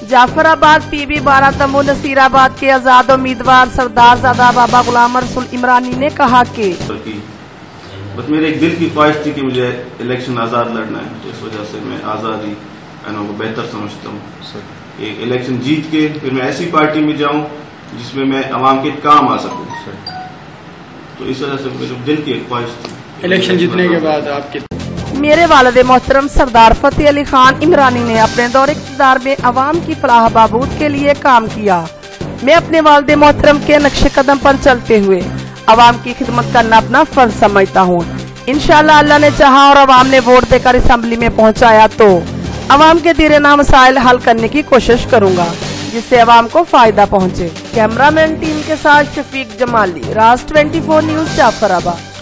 Jafrabad PB 12 तंबू नसीराबाद के आजाद उम्मीदवार सरदार ज़ादा बाबा गुलाम रसूल इमरानी ने कहा कि बस मेरे एक दिल की ख्वाहिश थी कि मुझे इलेक्शन आज़ाद लड़ना है, तो इस वजह से मैं आज़ादी को बेहतर समझता हूँ कि इलेक्शन जीत के फिर मैं ऐसी पार्टी में जाऊँ जिसमें मैं आवाम के काम आ सकूँ। तो इस वजह से मेरे दिल की एक ख्वाहिश थी। इलेक्शन जीतने के बाद आपके मेरे वालिद मोहतरम सरदार फतेह अली खान इमरानी ने अपने दौर इक़्तिदार में अवाम की फलाह बहबूद के लिए काम किया। मैं अपने वालिद मोहतरम के नक्शे कदम पर चलते हुए अवाम की खिदमत करना अपना फर्ज समझता हूँ। इंशाअल्लाह अल्लाह ने चाहा और अवाम ने वोट देकर असेंबली में पहुँचाया तो अवाम के दीरेना मसाइल हल करने की कोशिश करूँगा जिससे अवाम को फायदा पहुँचे। कैमरामैन टीम के साथ शफीक जमाली, राज 24 न्यूज़, जाफराबाद।